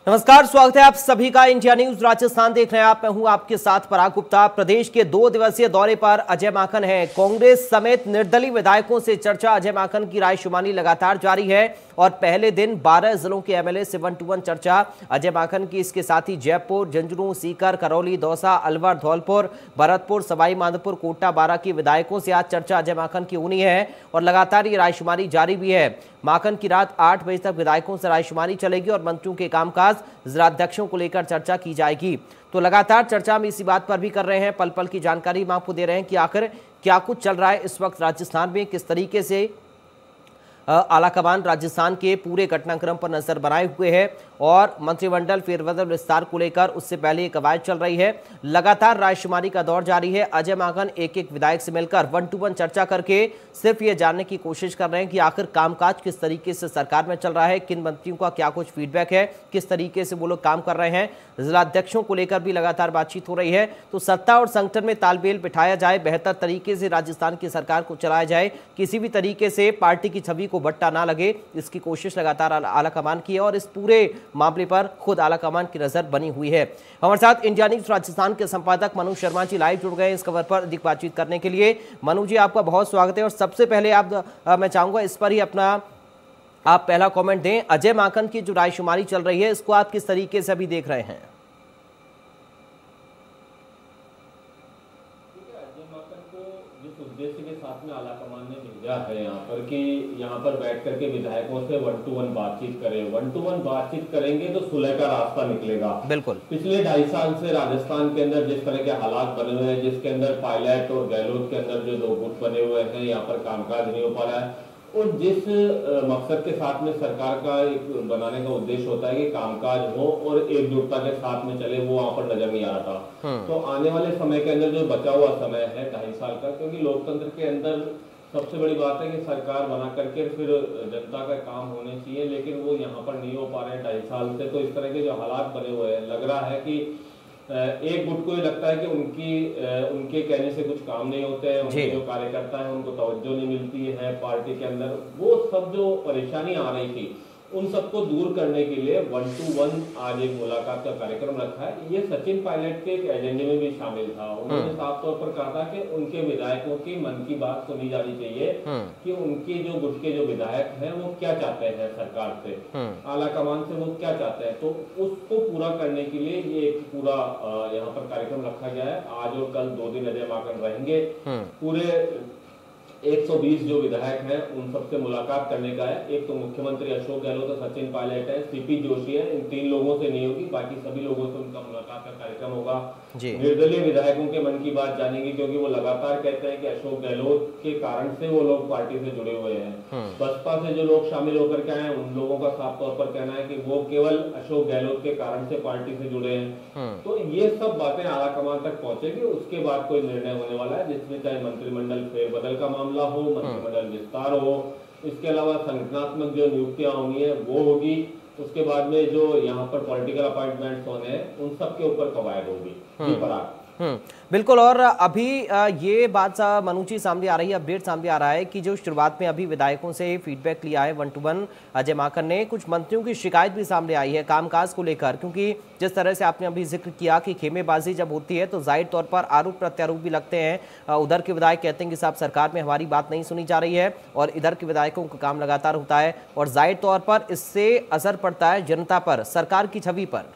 नमस्कार, स्वागत है आप सभी का इंडिया न्यूज राजस्थान देख रहे हैं आप। मैं हूं आपके साथ पराग गुप्ता। प्रदेश के 2 दिवसीय दौरे पर अजय माकन है। कांग्रेस समेत निर्दलीय विधायकों से चर्चा। अजय माकन की रायशुमारी लगातार जारी है और पहले दिन 12 जिलों के एमएलए से 1-to-1 चर्चा अजय माकन की। इसके साथ ही जयपुर, झुंझुनू, सीकर, करौली, दौसा, अलवर, धौलपुर, भरतपुर, सवाई माधोपुर, कोटा, बारां के विधायकों से आज चर्चा अजय माकन की होनी है और लगातार ये रायशुमारी जारी भी है। माकन की रात 8 बजे तक विधायकों से रायशुमारी चलेगी और मंत्रियों के कामकाज, जिलाध्यक्षों को लेकर चर्चा की जाएगी। तो लगातार चर्चा में इसी बात पर भी कर रहे हैं, पल पल की जानकारी हम आपको दे रहे हैं कि आखिर क्या कुछ चल रहा है इस वक्त राजस्थान में, किस तरीके से आलाकमान राजस्थान के पूरे घटनाक्रम पर नजर बनाए हुए है और मंत्रिमंडल फेरबदल विस्तार को लेकर उससे पहले कवायद चल रही है। लगातार रायशुमारी का दौर जारी है। अजय माकन एक एक विधायक से मिलकर 1-to-1 चर्चा करके सिर्फ ये जानने की कोशिश कर रहे हैं कि आखिर कामकाज किस तरीके से सरकार में चल रहा है, किन मंत्रियों का क्या कुछ फीडबैक है, किस तरीके से वो लोग काम कर रहे हैं। जिलाध्यक्षों को लेकर भी लगातार बातचीत हो रही है। तो सत्ता और संगठन में तालमेल बिठाया जाए, बेहतर तरीके से राजस्थान की सरकार को चलाया जाए, किसी भी तरीके से पार्टी की छवि को बट्टा ना लगे, इसकी कोशिश लगातार आलाकमान की है और इस पूरे मामले पर खुद आलाकमान की नजर बनी हुई है। हमारे साथ इंडिया न्यूज राजस्थान के संपादक मनु शर्मा जी लाइव जुड़ गए इस खबर पर अधिक बातचीत करने के लिए। मनु जी, आपका बहुत स्वागत है और सबसे पहले मैं चाहूंगा इस पर ही अपना आप पहला कमेंट दें। अजय माकन की जो रायशुमारी चल रही है, इसको आप किस तरीके से अभी देख रहे हैं? उद्देश्य के साथ में आलाकमान ने भेजा है यहाँ पर कि यहाँ पर बैठ करके विधायकों से 1-to-1 बातचीत करें। 1-to-1 बातचीत करेंगे तो सुलह का रास्ता निकलेगा। बिल्कुल। पिछले 2.5 साल से राजस्थान के अंदर जिस तरह के हालात बने हुए हैं, जिसके अंदर पायलट और गहलोत के अंदर जो 2 गुट बने हुए हैं, यहाँ पर कामकाज नहीं हो पा रहा है और जिस मकसद के साथ में सरकार का एक बनाने का उद्देश्य होता है कि कामकाज हो और एकजुटता के साथ में चले, वो वहां पर नजर नहीं आ रहा था। तो आने वाले समय के अंदर जो बचा हुआ समय है 2.5 साल का, क्योंकि लोकतंत्र के अंदर सबसे बड़ी बात है कि सरकार बना करके फिर जनता का काम होने चाहिए, लेकिन वो यहाँ पर नहीं हो पा रहे हैं 2.5 साल से। तो इस तरह के जो हालात बने हुए हैं, लग रहा है कि एक गुट को ये लगता है कि उनके कहने से कुछ काम नहीं होते हैं, उनके जो कार्यकर्ता है उनको तवज्जो नहीं मिलती है पार्टी के अंदर। वो सब जो परेशानी आ रही थी उन सबको दूर करने के लिए 1-to-1 आज एक मुलाकात का कार्यक्रम रखा है। ये सचिन पायलट के एक एजेंडे में भी शामिल था। उन्होंने साफ तौर पर कहा था कि उनके विधायकों की मन की बात सुनी जानी चाहिए कि उनके जो गुट के जो विधायक हैं वो क्या चाहते हैं सरकार से, आलाकमान से वो क्या चाहते हैं। तो उसको पूरा करने के लिए ये एक पूरा यहाँ पर कार्यक्रम रखा गया है। आज और कल 2 दिन अजय माकन रहेंगे। पूरे 120 जो विधायक हैं उन सबसे मुलाकात करने का है। एक तो मुख्यमंत्री अशोक गहलोत है, सचिन पायलट है, सीपी जोशी है, इन 3 लोगों से नहीं होगी, बाकी सभी लोगों से उनका मुलाकात का कार्यक्रम होगा। निर्दलीय विधायकों के मन की बात जानेंगे, क्योंकि वो लगातार कहते हैं कि अशोक गहलोत के कारण से वो लोग पार्टी से जुड़े हुए हैं। बसपा से जो लोग शामिल होकर के आए उन लोगों का साफ तौर पर कहना है कि वो केवल अशोक गहलोत के कारण से पार्टी से जुड़े हैं। तो ये सब बातें आलाकमान तक पहुंचेगी, उसके बाद कोई निर्णय होने वाला है, जिसमें चाहे मंत्रिमंडल फेरबदल का मामला हो, मंत्रिमंडल विस्तार हो, इसके अलावा संगठनात्मक जो नियुक्तियां होनी है वो होगी, उसके बाद में जो यहाँ पर पॉलिटिकल अपॉइंटमेंट्स होने हैं उन सब के ऊपर कवायद होगी। बिल्कुल। और अभी ये बात मनु जी सामने आ रही है, अपडेट सामने आ रहा है कि जो शुरुआत में अभी विधायकों से फीडबैक लिया है 1-to-1 अजय माकन ने, कुछ मंत्रियों की शिकायत भी सामने आई है कामकाज को लेकर। क्योंकि जिस तरह से आपने अभी जिक्र किया कि खेमेबाजी जब होती है तो जाहिर तौर पर आरोप प्रत्यारोप भी लगते हैं। उधर के विधायक कहते हैं कि साहब सरकार में हमारी बात नहीं सुनी जा रही है और इधर के विधायकों का काम लगातार होता है और जाहिर तौर पर इससे असर पड़ता है जनता पर, सरकार की छवि पर।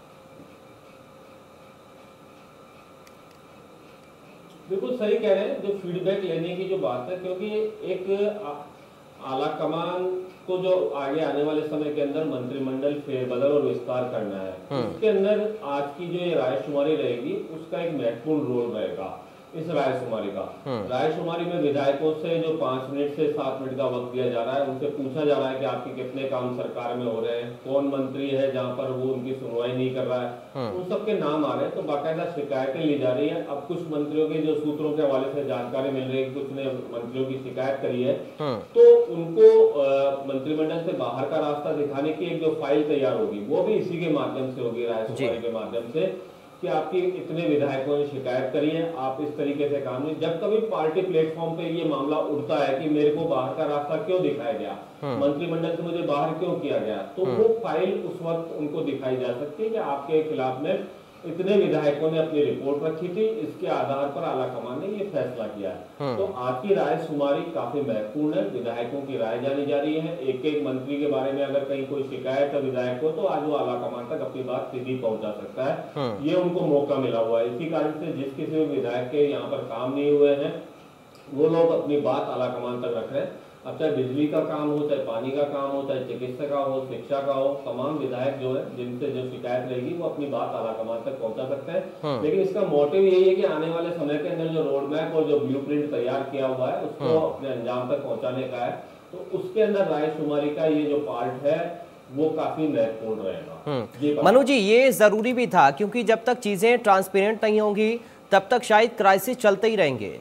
बिल्कुल सही कह रहे हैं, जो फीडबैक लेने की जो बात है, क्योंकि एक आलाकमान को जो आगे आने वाले समय के अंदर मंत्रिमंडल फेरबदल और विस्तार करना है, उसके अंदर आज की जो ये रायशुमारी रहेगी उसका एक महत्वपूर्ण रोल रहेगा। इस रायशुमारी का रायशुमारी में विधायकों से जो 5 मिनट से 7 मिनट का वक्त दिया जा रहा है, उनसे पूछा जा रहा है कि आपके कितने काम सरकार में हो रहे हैं, कौन मंत्री है जहां पर वो उनकी सुनवाई नहीं कर रहा है, उन सबके नाम आ रहे हैं। तो बाकायदा शिकायतें ली जा रही है। अब कुछ मंत्रियों के जो सूत्रों के हवाले से जानकारी मिल रही है, कुछ ने मंत्रियों की शिकायत करी है, तो उनको मंत्रिमंडल से बाहर का रास्ता दिखाने की एक जो फाइल तैयार होगी वो भी इसी के माध्यम से होगी, रायशुमारी के माध्यम से। कि आपकी इतने विधायकों ने शिकायत करी है, आप इस तरीके से काम नहीं। जब कभी पार्टी प्लेटफॉर्म पे ये मामला उठता है कि मेरे को बाहर का रास्ता क्यों दिखाया गया, मंत्रिमंडल से मुझे बाहर क्यों किया गया, तो वो फाइल उस वक्त उनको दिखाई जा सकती है कि आपके खिलाफ में इतने विधायकों ने अपनी रिपोर्ट रखी थी, इसके आधार पर आलाकमान ने ये फैसला किया है। तो आपकी राय शुमारी काफी महत्वपूर्ण है, विधायकों की राय जानी जा रही है। एक एक मंत्री के बारे में अगर कहीं कोई शिकायत है विधायक को, तो आज वो आलाकमान तक अपनी बात सीधी पहुंचा सकता है। ये उनको मौका मिला हुआ है। इसी कारण से जिस किसी विधायक के यहाँ पर काम नहीं हुए हैं, वो लोग अपनी बात आलाकमान तक रख रहे हैं। अब चाहे बिजली का काम हो, चाहे पानी का काम हो, चाहे चिकित्सा का हो, शिक्षा का हो, तमाम विधायक जो है जिनसे जो शिकायत रहेगी वो अपनी बात आलाकमान तक पहुंचा सकते हैं। लेकिन इसका मोटिव यही है कि आने वाले समय के अंदर जो रोड मैप और जो ब्लूप्रिंट तैयार किया हुआ है उसको अपने अंजाम तक पहुंचाने का है। तो उसके अंदर राय शुमारी का ये जो पार्ट है वो काफी महत्वपूर्ण रहेगा। मनु जी, ये जरूरी भी था क्योंकि जब तक चीजें ट्रांसपेरेंट नहीं होंगी तब तक शायद क्राइसिस चलते ही रहेंगे।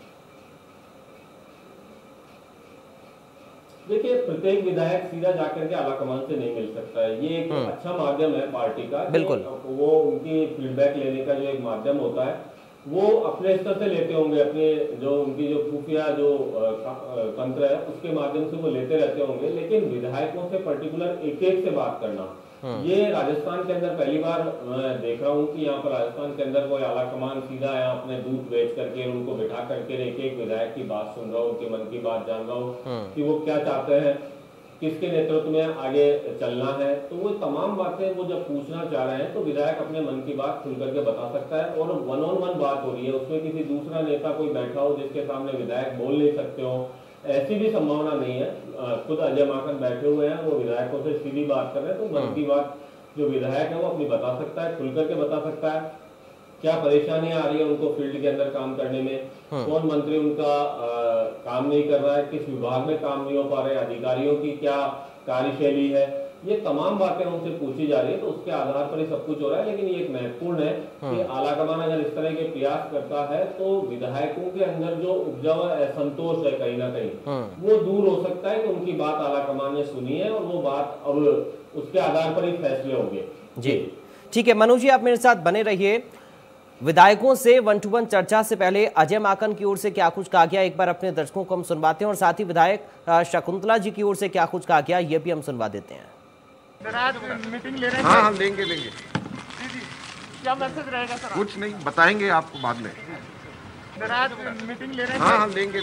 देखिए, प्रत्येक विधायक सीधा जाकर के आलाकमान से नहीं मिल सकता है। ये एक अच्छा माध्यम है पार्टी का, बिल्कुल वो उनकी फीडबैक लेने का जो एक माध्यम होता है वो अपने स्तर से लेते होंगे, अपने जो उनकी जो खुफिया जो तंत्र है उसके माध्यम से वो लेते रहते होंगे। लेकिन विधायकों से पर्टिकुलर एक एक से बात करना, ये राजस्थान के अंदर पहली बार मैं देख रहा हूँ कि यहाँ पर राजस्थान के अंदर कोई आलाकमान सीधा यहाँ अपने दूध बेच करके उनको बिठा करके एक एक विधायक की बात सुन रहा हूँ, उनके मन की बात जान रहा हूँ कि वो क्या चाहते हैं, किसके नेतृत्व में आगे चलना है। तो वो तमाम बातें वो जब पूछना चाह रहे हैं तो विधायक अपने मन की बात खुल करके बता सकता है। और 1-on-1 बात हो रही है, उसमें किसी दूसरा नेता कोई बैठा हो जिसके सामने विधायक बोल नहीं सकते हो, ऐसी भी संभावना नहीं है। खुद अजय माकन बैठे हुए हैं, वो विधायकों से सीधी बात कर रहे हैं। तो मन की बात जो विधायक है वो अपनी बता सकता है, खुल करके बता सकता है क्या परेशानियां आ रही है उनको फील्ड के अंदर काम करने में, कौन मंत्री उनका काम नहीं कर रहा है, किस विभाग में काम नहीं हो पा रहे, अधिकारियों की क्या कार्यशैली है, ये तमाम बातें उनसे पूछी जा रही है। तो उसके आधार पर ही सब कुछ हो रहा है। लेकिन ये एक महत्वपूर्ण है कि आलाकमान अगर इस तरह के प्रयास करता है तो विधायकों के अंदर जो उपजा हुआ असंतोष है कहीं ना कहीं वो दूर हो सकता है कि उनकी बात आलाकमान ने सुनी है और वो बात और उसके आधार पर ही फैसले होंगे। जी ठीक है मनु जी, आप मेरे साथ बने रहिए। विधायकों से 1-to-1 चर्चा से पहले अजय माकन की ओर से क्या कुछ कहा गया, एक बार अपने दर्शकों को हम सुनवाते हैं और साथ ही विधायक शकुंतला जी की ओर से क्या कुछ कहा गया ये भी हम सुनवा देते हैं। आज मीटिंग ले रहे हैं। हाँ, हम लेंगे। क्या मैसेज रहेगा सर? कुछ नहीं, बताएंगे आपको बाद में। आज मीटिंग ले रहे हैं। हाँ, हम लेंगे।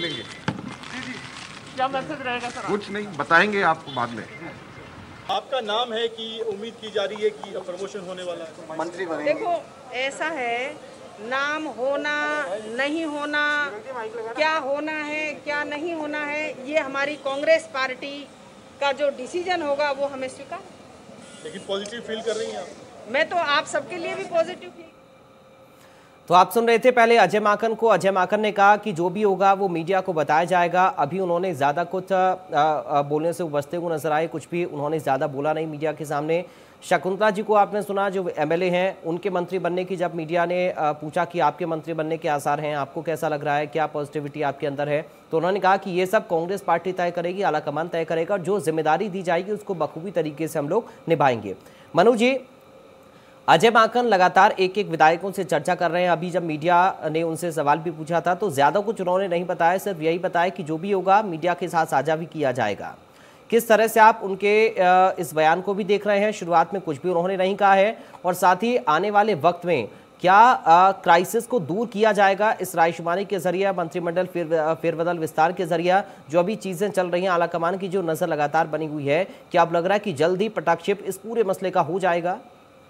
क्या मैसेज रहेगा सर? कुछ नहीं, बताएंगे आपको बाद में। आपका नाम है कि उम्मीद की जा रही है कि प्रमोशन होने वाला है, मंत्री बनेंगे? देखो ऐसा है, नाम होना नहीं होना, क्या होना है क्या नहीं होना है, ये हमारी कांग्रेस पार्टी का जो डिसीजन होगा वो हमें स्वीकार। लेकिन पॉजिटिव फील कर रही हैं आप? मैं तो आप सबके लिए भी पॉजिटिव फील। तो आप सुन रहे थे पहले अजय माकन को। अजय माकन ने कहा कि जो भी होगा वो मीडिया को बताया जाएगा। अभी उन्होंने ज़्यादा कुछ बोलने से बचते हुए नजर आए, कुछ भी उन्होंने ज़्यादा बोला नहीं मीडिया के सामने। शकुंतला जी को आपने सुना, जो एमएलए हैं, उनके मंत्री बनने की जब मीडिया ने पूछा कि आपके मंत्री बनने के आसार हैं, आपको कैसा लग रहा है, क्या पॉजिटिविटी आपके अंदर है, तो उन्होंने कहा कि ये सब कांग्रेस पार्टी तय करेगी, आलाकमान तय करेगा और जो जिम्मेदारी दी जाएगी उसको बखूबी तरीके से हम लोग निभाएंगे। मनु जी, अजय माकन लगातार एक एक विधायकों से चर्चा कर रहे हैं। अभी जब मीडिया ने उनसे सवाल भी पूछा था तो ज़्यादा कुछ उन्होंने नहीं बताया, सिर्फ यही बताया कि जो भी होगा मीडिया के साथ साझा भी किया जाएगा। किस तरह से आप उनके इस बयान को भी देख रहे हैं? शुरुआत में कुछ भी उन्होंने नहीं कहा है और साथ ही आने वाले वक्त में क्या क्राइसिस को दूर किया जाएगा इस रायशुमारी के जरिए, मंत्रिमंडल फेरबदल विस्तार के जरिए, जो अभी चीज़ें चल रही हैं, आलाकमान की जो नज़र लगातार बनी हुई है, क्या अब लग रहा है कि जल्द ही पटाक्षेप इस पूरे मसले का हो जाएगा?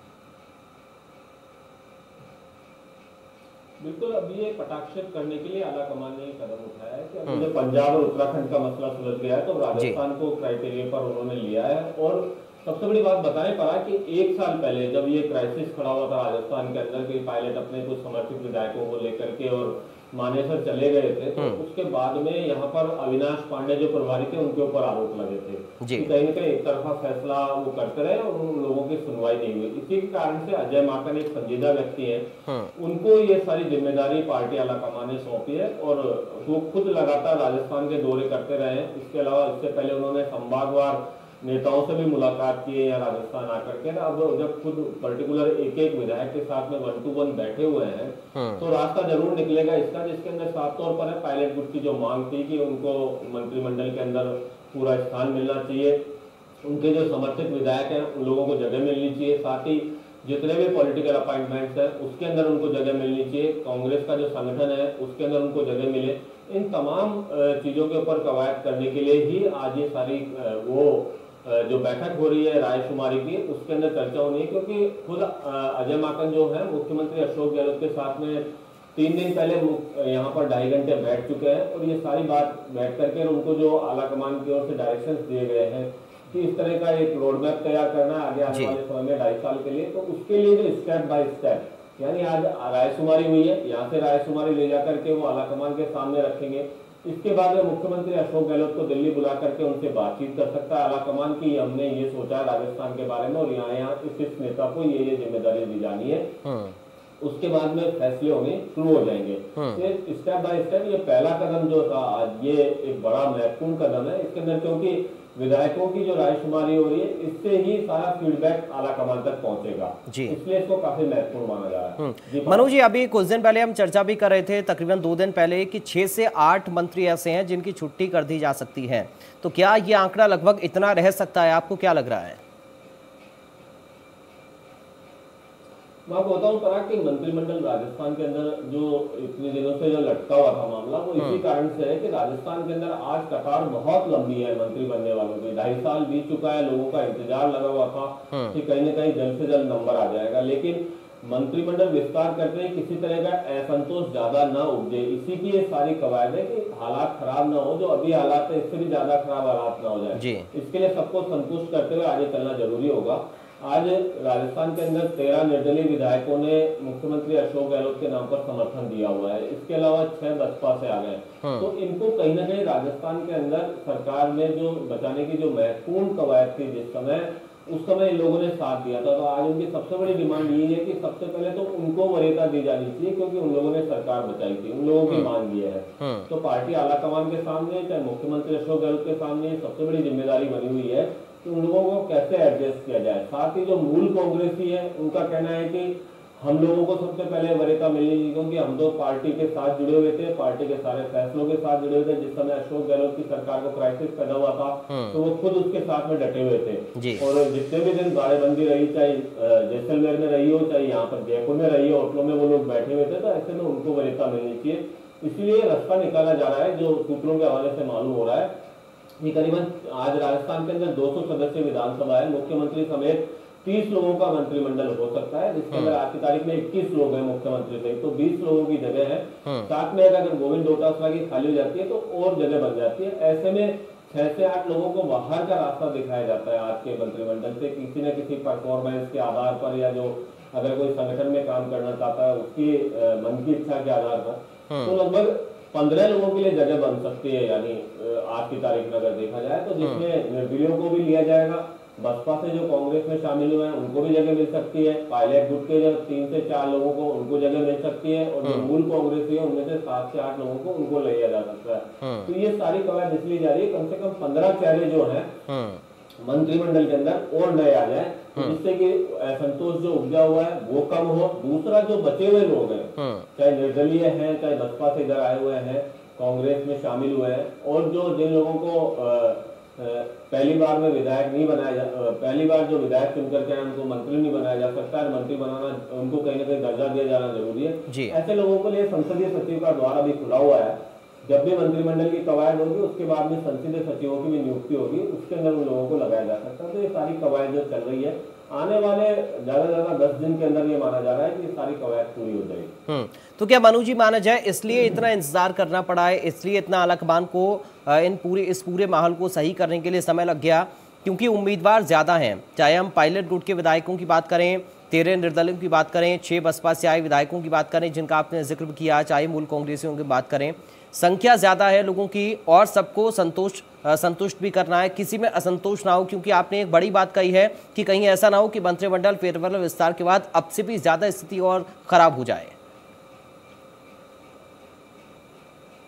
बिल्कुल, अभी ये पटाक्षेप करने के लिए आलाकमान ने कदम उठाया है कि अभी पंजाब और उत्तराखंड का मसला सुलझ गया है तो राजस्थान को क्राइटेरिया पर उन्होंने लिया है। और सबसे बड़ी बात बताएं पड़ा कि 1 साल पहले जब ये क्राइसिस खड़ा हुआ था राजस्थान के अंदर के पायलट अपने कुछ समर्थित विधायकों को लेकर के और मानेसर चले गए थे, तो उसके बाद में यहाँ पर अविनाश पांडे जो प्रभारी थे उनके ऊपर आरोप लगे थे कि कहीं न कहीं एक तरफा फैसला वो करते रहे और उन लोगों की सुनवाई नहीं हुई। इसी के कारण से अजय माकन एक संजीदा व्यक्ति हैं, उनको ये सारी जिम्मेदारी पार्टी आलाकमान ने सौंपी है और वो खुद लगातार राजस्थान के दौरे करते रहे हैं। इसके अलावा इससे पहले उन्होंने संभागवार नेताओं से भी मुलाकात की है यहाँ राजस्थान आकर के। अब जब खुद पर्टिकुलर एक एक विधायक के साथ में 1 to 1 बैठे हुए हैं तो रास्ता जरूर निकलेगा इसका, जिसके अंदर साफ तौर पर है पायलट गुट की जो मांग थी कि उनको मंत्रिमंडल के अंदर पूरा स्थान मिलना चाहिए, उनके जो समर्थित विधायक हैं उन लोगों को जगह मिलनी चाहिए, साथ ही जितने भी पॉलिटिकल अपॉइंटमेंट्स हैं उसके अंदर उनको जगह मिलनी चाहिए, कांग्रेस का जो संगठन है उसके अंदर उनको जगह मिले। इन तमाम चीजों के ऊपर कवायद करने के लिए ही आज ये सारी जो बैठक हो रही है रायशुमारी की, उसके अंदर चर्चा होनी है। क्योंकि खुद अजय माकन जो है मुख्यमंत्री अशोक गहलोत के साथ में 3 दिन पहले यहाँ पर 2.5 घंटे बैठ चुके हैं और ये सारी बात बैठ करके उनको जो आला कमान की ओर से डायरेक्शंस दिए गए हैं कि इस तरह का एक रोड मैप तैयार करना है आगे आने वाले समय में 2.5 साल के लिए, तो उसके लिए जो स्टेप बाय स्टेप यानी आज रायशुमारी हुई है, यहाँ से रायशुमारी ले जाकर के वो आला कमान के सामने रखेंगे। इसके बाद में मुख्यमंत्री अशोक गहलोत को दिल्ली बुला करके उनसे बातचीत कर सकता है आला कमान की हमने ये सोचा है राजस्थान के बारे में और यहाँ इस नेता को ये जिम्मेदारी दी जानी है। उसके बाद में फैसले होने शुरू हो जाएंगे। स्टेप बाय स्टेप ये पहला कदम जो था आज ये एक बड़ा महत्वपूर्ण कदम है इसके अंदर, क्योंकि विधायकों की जो रायशुमारी हो रही है इससे ही सारा फीडबैक आला कमान तक पहुंचेगा, इसलिए इसको काफी महत्वपूर्ण माना जा रहा है। मनु जी, अभी कुछ दिन पहले हम चर्चा भी कर रहे थे, तकरीबन 2 दिन पहले, कि 6 से 8 मंत्री ऐसे हैं जिनकी छुट्टी कर दी जा सकती है, तो क्या ये आंकड़ा लगभग इतना रह सकता है? आपको क्या लग रहा है? मैं आपको बताऊं पराग कि मंत्रिमंडल राजस्थान के अंदर जो इतने दिनों से जो लटका हुआ था मामला, वो इसी कारण से है कि राजस्थान के अंदर आज कतार बहुत लंबी है मंत्री बनने वालों की। 2.5 साल बीत चुका है, लोगों का इंतजार लगा हुआ था कि कहीं ना कहीं जल्द से जल्द नंबर आ जाएगा, लेकिन मंत्रिमंडल विस्तार करते ही किसी तरह का असंतोष ज्यादा न उपजे, इसी की ये सारी कवायद है कि हालात खराब ना हो, जो अभी हालात है इससे भी ज्यादा खराब हालात ना हो जाए, इसके लिए सबको संतुष्ट करते हुए आगे चलना जरूरी होगा। आज राजस्थान के अंदर 13 निर्दलीय विधायकों ने मुख्यमंत्री अशोक गहलोत के नाम पर समर्थन दिया हुआ है, इसके अलावा 6 बसपा से आ गए, तो इनको कहीं ना कहीं राजस्थान के अंदर सरकार ने जो बचाने की जो महत्वपूर्ण कवायद थी जिस समय, उस समय इन लोगों ने साथ दिया था। तो आज उनकी सबसे बड़ी डिमांड यही है कि सबसे पहले तो उनको वरीयता दी जानी चाहिए, क्योंकि उन लोगों ने सरकार बचाई थी, उन लोगों की मांग ये है। तो पार्टी आला कमान के सामने चाहे मुख्यमंत्री अशोक गहलोत के सामने सबसे बड़ी जिम्मेदारी बनी हुई है कि उन लोगों को कैसे एडजस्ट किया जाए। साथ ही जो मूल कांग्रेसी है उनका कहना है कि हम लोगों को सबसे पहले वरीयता मिलनी चाहिए, क्योंकि हम तो पार्टी के साथ जुड़े हुए थे, पार्टी के सारे फैसलों के साथ जुड़े हुए थे। जिस समय अशोक गहलोत की सरकार को क्राइसिस पैदा हुआ था तो वो खुद उसके साथ में डटे हुए थे, और जितने भी दिन बाड़ेबंदी रही, चाहे जैसलमेर में रही हो, चाहे यहाँ पर जयपुर में रही हो, होटलों में वो लोग बैठे हुए थे, तो ऐसे में उनको वरीयता मिलनी चाहिए। इसलिए रास्ता निकाला जा रहा है, जो सूत्रों के हवाले से मालूम हो रहा है कि करीबन आज राजस्थान के अंदर 200 सदस्य विधानसभा है, मुख्यमंत्री समेत 30 लोगों का मंत्रिमंडल हो सकता है, जिसके अंदर आज की तारीख में 21 लोग हैं मुख्यमंत्री से, तो 20 लोगों की जगह है। साथ में अगर गोविंद डोटासरा की खाली हो जाती है तो और जगह बन जाती है। ऐसे में 6 से 8 लोगों को बाहर का रास्ता दिखाया जाता है आज के मंत्रिमंडल से, किसी न किसी परफॉर्मेंस के आधार पर, या जो अगर कोई संगठन में काम करना चाहता है उसकी मन की इच्छा के आधार पर, तो लगभग 15 लोगों के लिए जगह बन सकती है। यानी आज की तारीख में अगर देखा जाए तो जिसमें निर्दलीयों को भी लिया जाएगा, बसपा से जो कांग्रेस में शामिल हुए हैं उनको भी जगह मिल सकती है, पायलट गुट के जो 3 से 4 लोगों को उनको जगह मिल सकती है, और जो मूल कांग्रेसी है उनमें से 7 से 8 लोगों को उनको लिया जा सकता है। तो ये सारी कवायद इसलिए जा रही है कम से कम 15 चेहरे जो है मंत्रिमंडल के अंदर और नए आ जाए, जिससे कि असंतोष जो उपजा हुआ है वो कम हो। दूसरा, जो बचे हुए लोग हैं, चाहे निर्दलीय हैं, चाहे बसपा से इधर आए हुए हैं, कांग्रेस में शामिल हुए हैं, और जो जिन लोगों को पहली बार में विधायक नहीं बनाया पहली बार जो विधायक चुन करके आए उनको मंत्री नहीं बनाया जा सकता है, मंत्री बनाना उनको कहीं ना कहीं दर्जा दिया जाना जरूरी है। ऐसे लोगों के लिए संसदीय सचिव का द्वार अभी खुला हुआ है, जब भी मंत्रिमंडल की कवायद होगी उसके बाद में संसदीय सचिवों की भी नियुक्ति होगी, उसके अंदर उन लोगों को लगाया जा सकता है। तो ये सारी कवायद जो चल रही है, आने वाले ज्यादा से ज्यादा 10 दिन के अंदर ये माना जा रहा है कि सारी कवायद पूरी हो जाएगी। तो क्या मनु जी माना जाए इसलिए इतना इंतजार करना पड़ा है, इसलिए इतना आला कमान को इस पूरे माहौल को सही करने के लिए समय लग गया, क्योंकि उम्मीदवार ज्यादा हैं। चाहे हम पायलट गुट के विधायकों की बात करें, 13 निर्दलीयों की बात करें, 6 बसपा से आए विधायकों की बात करें जिनका आपने जिक्र किया, चाहे मूल कांग्रेसियों की बात करें, संख्या ज्यादा है लोगों की, और सबको संतुष्ट भी करना है, किसी में असंतोष ना हो। क्योंकि आपने एक बड़ी बात कही है कि कहीं ऐसा ना हो कि मंत्रिमंडल फेरबदल विस्तार के बाद अब से भी ज्यादा स्थिति और खराब हो जाए।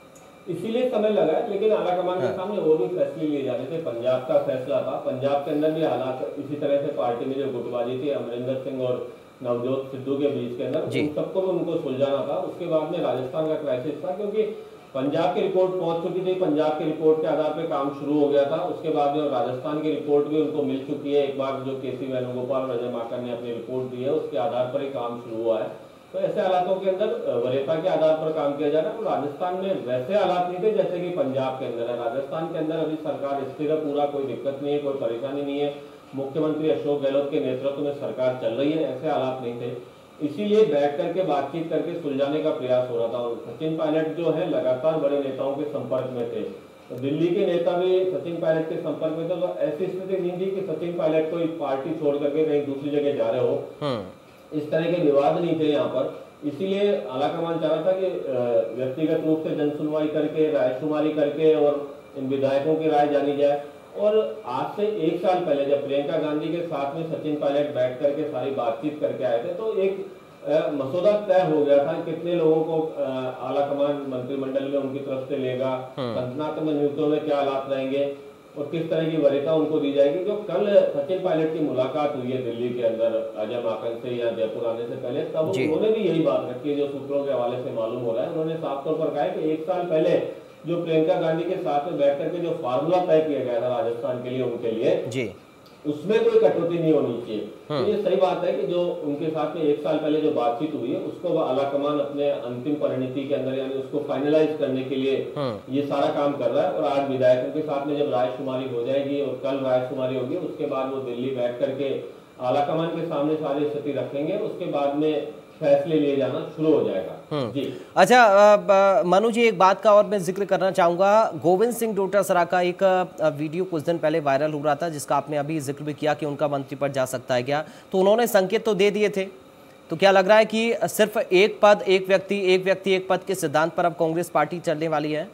इसीलिए समय लगा है। लेकिन आलाकमान के सामने और भी फैसले लिए जा रहे थे। पंजाब का फैसला था, पंजाब के अंदर भी हालात इसी तरह से पार्टी में जो गुटबाजी थी अमरिंदर सिंह और नवजोत सिद्धू के बीच के अंदर, उन सबको भी उनको सुलझाना था। उसके बाद में राजस्थान का क्राइसिस था, क्योंकि पंजाब की रिपोर्ट पहुंच चुकी थी, पंजाब की रिपोर्ट के आधार पर काम शुरू हो गया था। उसके बाद में राजस्थान की रिपोर्ट भी उनको मिल चुकी है। एक बार जो केसी वेणुगोपाल और अजय माकन ने अपनी रिपोर्ट दी है, उसके आधार पर ही काम शुरू हुआ है। तो ऐसे हालातों के अंदर वरीयता के आधार पर काम किया जा रहा है। तो राजस्थान में वैसे हालात नहीं थे जैसे कि पंजाब के अंदर है। राजस्थान के अंदर अभी सरकार स्थिर है, पूरा कोई दिक्कत नहीं है, कोई परेशानी नहीं है। मुख्यमंत्री अशोक गहलोत के नेतृत्व में सरकार चल रही है, ऐसे हालात नहीं थे। इसीलिए बैठ करके बातचीत करके सुलझाने का प्रयास हो रहा था। और सचिन पायलट जो है लगातार बड़े नेताओं के संपर्क में थे, तो दिल्ली के नेता भी सचिन पायलट के संपर्क में थे। तो ऐसी स्थिति नहीं थी कि सचिन पायलट कोई पार्टी छोड़ करके कहीं दूसरी जगह जा रहे हो, इस तरह के विवाद नहीं थे यहाँ पर। इसीलिए आलाकमान चाह रहा था कि व्यक्तिगत रूप से जनसुनवाई करके, रायशुमारी करके और इन विधायकों की राय जानी जाए। और आज से 1 साल पहले जब प्रियंका गांधी के साथ में सचिन पायलट बैठ करके सारी बातचीत करके आए थे, तो एक मसौदा तय हो गया था कितने लोगों को आलाकमान मंत्रिमंडल में उनकी तरफ से लेगा, संस्थात्मक नियुक्तियों में क्या हालात रहेंगे और किस तरह की वरीयता उनको दी जाएगी। जो कल सचिन पायलट की मुलाकात हुई है दिल्ली के अंदर अजय माकन से या जयपुर आने से पहले, तब उन्होंने भी यही बात रखी है, जो सूत्रों के हवाले से मालूम हो रहा है। उन्होंने साफ तौर पर कहा है कि 1 साल पहले जो प्रियंका गांधी के साथ में बैठ करके जो फार्मूला तय किया गया था राजस्थान के लिए, उनके लिए, उसमें कोई कटौती नहीं होनी चाहिए। तो ये सही बात है कि जो उनके साथ में 1 साल पहले जो बातचीत हुई है, उसको आलाकमान अपने अंतिम परिणति के अंदर यानी उसको फाइनलाइज करने के लिए ये सारा काम कर रहा है। और आज विधायकों के साथ में जब रायशुमारी हो जाएगी और कल रायशुमारी होगी, उसके बाद वो दिल्ली बैठ करके आलाकमान के सामने सारी स्थिति रखेंगे। उसके बाद में फैसले लिए जाना शुरू हो जाएगा। जी अच्छा, मनु जी, एक बात का और मैं जिक्र करना चाहूंगा। गोविंद सिंह डोटासरा का एक वीडियो कुछ दिन पहले वायरल हो रहा था, जिसका आपने अभी जिक्र भी किया कि उनका मंत्री पद जा सकता है क्या, तो उन्होंने संकेत तो दे दिए थे। तो क्या लग रहा है कि सिर्फ एक पद एक व्यक्ति एक पद के सिद्धांत पर अब कांग्रेस पार्टी चलने वाली है?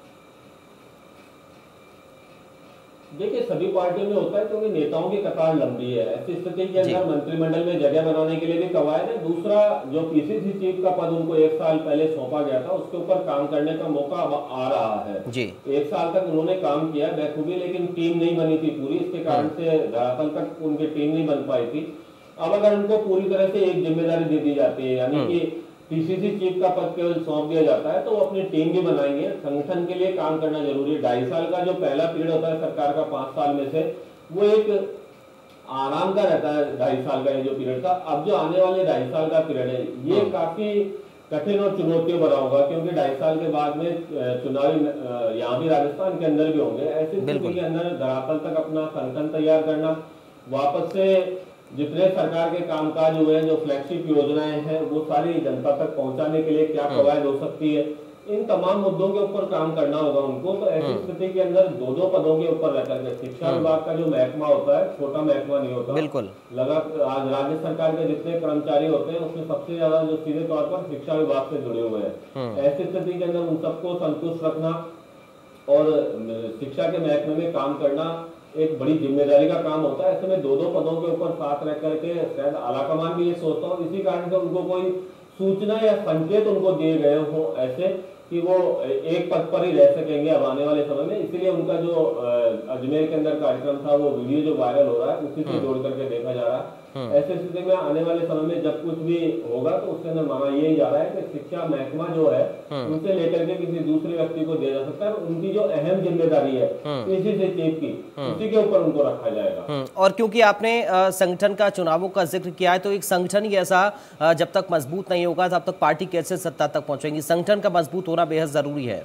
देखिए, सभी पार्टियों में होता है क्योंकि नेताओं की कतार लंबी है। ऐसी स्थिति के अंदर मंत्रिमंडल में जगह बनाने के लिए भी कवायद है। दूसरा, जो पीसीसी चीफ का पद उनको 1 साल पहले सौंपा गया था, उसके ऊपर काम करने का मौका अब आ रहा है। 1 साल तक उन्होंने काम किया बखूबी, लेकिन टीम नहीं बनी थी पूरी। इसके कारण से धरातल तक उनकी टीम नहीं बन पाई थी। अब अगर उनको पूरी तरह से एक जिम्मेदारी दे दी जाती है, यानी कि पीसीसी चीफ का पद केवल सौंप दिया जाता है, तो वो अपनी टीम भी बनाएंगे। संगठन के लिए काम करना जरूरी है। 2.5 साल का जो पहला पीरियड होता है सरकार का 5 साल में से, वो एक आराम का रहता है। 2.5 साल का ये जो पीरियड था, अब जो आने वाले 2.5 साल का पीरियड है, ये काफी कठिन और चुनौतियों भरा होगा, क्योंकि 2.5 साल के बाद में चुनावी यहाँ भी राजस्थान के अंदर भी होंगे। ऐसी स्थिति के अंदर धरातल तक अपना संगठन तैयार करना, वापस से जितने सरकार के कामकाज हुए हैं, जो फ्लैगशिप योजनाएं हैं, वो सारी जनता तक पहुंचाने के लिए क्या कवायद हो सकती है, इन तमाम मुद्दों के ऊपर काम करना होगा उनको। तो ऐसी स्थिति के अंदर 2-2 पदों के ऊपर रहकर के शिक्षा विभाग का जो महकमा होता है, छोटा महकमा नहीं होता। बिल्कुल। आज राज्य सरकार के जितने कर्मचारी होते हैं, उसमें सबसे ज्यादा जो सीधे तौर पर शिक्षा विभाग से जुड़े हुए हैं। ऐसी स्थिति के अंदर उन सबको संतुष्ट रखना और शिक्षा के महकमे में काम करना एक बड़ी जिम्मेदारी का काम होता है। ऐसे में 2-2 पदों के ऊपर साथ रह करके शायद आलाकमान भी ये सोचता हूँ, इसी कारण से उनको कोई सूचना या संकेत उनको दिए गए हो ऐसे कि वो एक पद पर ही रह सकेंगे अब आने वाले समय में। इसीलिए उनका जो अजमेर के अंदर कार्यक्रम था, वो वीडियो जो वायरल हो रहा है, उसी से जोड़ करके देखा जा रहा है। ऐसे स्थिति में आने वाले समय में जब कुछ भी होगा, तो उसके अंदर माना यही जा रहा है कि शिक्षा महकमा जो है, उनसे लेकर के किसी दूसरे व्यक्ति को दिया जा सकता है। उनकी जो अहम जिम्मेदारी है इसी से चीफ की, उसी के ऊपर उनको रखा जाएगा। और क्योंकि आपने संगठन का चुनावों का जिक्र किया है, तो एक संगठन ही ऐसा जब तक मजबूत नहीं होगा, तब तक पार्टी कैसे सत्ता तक पहुंचेगी? संगठन का मजबूत होना बेहद जरूरी है।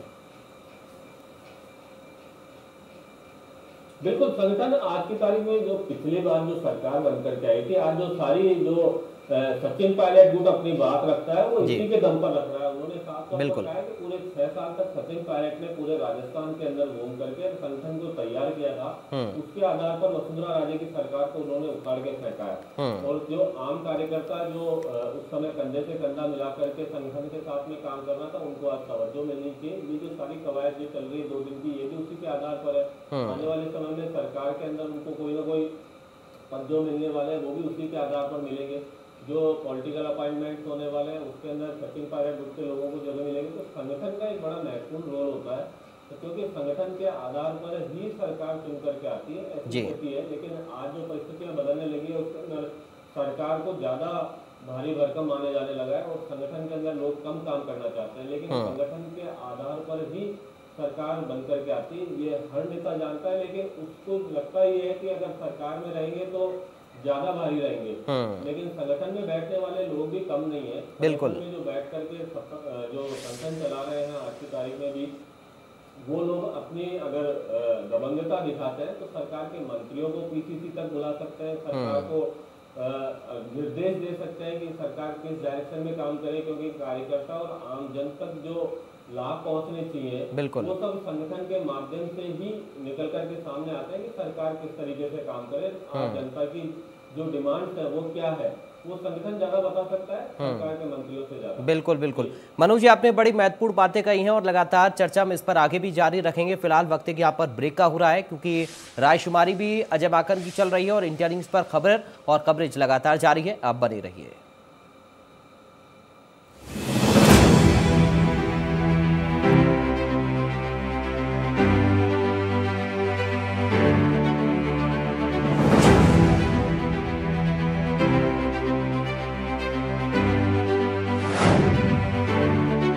बिल्कुल, संगठन आज की तारीख में जो पिछली बार जो सरकार बनकर के आई थी, आज जो सारी जो सचिन पायलट गुट अपनी बात रखता है, वो इसी के दम पर रख रहा है। उन्होंने साफ तौर पर कहा है कि पूरे 6 साल तक सचिन पायलट ने पूरे राजस्थान के अंदर घूम करके संगठन को तैयार किया था। उसके आधार पर वसुंधरा राजे की सरकार को उन्होंने उखाड़ के फेंका है। और जो आम कार्यकर्ता जो उस समय कंधे से कंधा मिला करके संगठन के साथ में काम करना था, उनको आज तवज्जो मिलनी चाहिए। ये जो सारी कवायद जो चल रही है 2 दिन की, ये भी उसी के आधार पर है। आने वाले समय में सरकार के अंदर उनको कोई ना कोई पद जो मिलने वाले हैं, वो भी उसी के आधार पर मिलेंगे। जो पॉलिटिकल अपॉइंटमेंट होने वाले हैं उसके अंदर सचिन पायलट ग्रुप के लोगों को जगह मिलेगी। तो संगठन का एक बड़ा महत्वपूर्ण रोल होता है, तो क्योंकि संगठन के आधार पर ही सरकार चुन करके आती है, ऐसी होती है। लेकिन आज जो परिस्थितियां बदलने लगी है उसके अंदर सरकार को ज्यादा भारी भरकम माने जाने लगा है और संगठन के अंदर लोग कम काम करना चाहते हैं। लेकिन संगठन के आधार पर ही सरकार बन करके आती है, ये हर नेता जानता है। लेकिन उसको लगता ये है कि अगर सरकार में रहेंगे तो ज्यादा भारी रहेंगे, लेकिन संगठन में बैठने वाले लोग भी कम नहीं है। बिल्कुल जो बैठ करके जो संगठन चला रहे हैं आज की तारीख में भी, वो लोग अपनी अगर दबंगता दिखाते हैं तो सरकार के मंत्रियों को पीसीसी तक बुला सकते हैं, सरकार को निर्देश दे सकते हैं कि सरकार किस डायरेक्शन में काम करे, क्योंकि कार्यकर्ता और आम जन तक जो लाभ पहुंचने चाहिए बिल्कुल वो सब संगठन के माध्यम से ही निकल करके सामने आते हैं कि सरकार किस तरीके से काम करे, आम जनता की जो डिमांड्स है वो क्या है, वो संगठन ज्यादा बता सकता है सरकार के मंत्रियों से ज्यादा। बिल्कुल बिल्कुल मनोज जी, आपने बड़ी महत्वपूर्ण बातें कही हैं और लगातार चर्चा में इस पर आगे भी जारी रखेंगे। फिलहाल वक्त के यहाँ पर ब्रेक का हो रहा है, क्योंकि रायशुमारी भी अजय माकन की चल रही है और इंडिया न्यूज़ पर खबर और कवरेज लगातार जारी है। आप बने रहिए।